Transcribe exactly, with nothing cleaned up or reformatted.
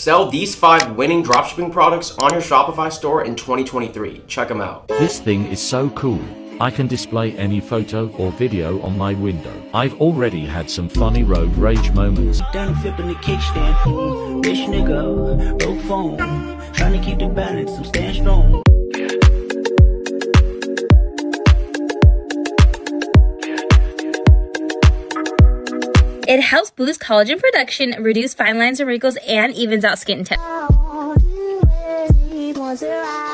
Sell these five winning dropshipping products on your Shopify store in twenty twenty-three. Check them out. This thing is so cool. I can display any photo or video on my window. I've already had some funny road rage moments. Down flipping the kickstand, rich nigga, broke phone, trying to keep the balance, I'm staying strong. It helps boost collagen production, reduce fine lines and wrinkles, and evens out skin tone.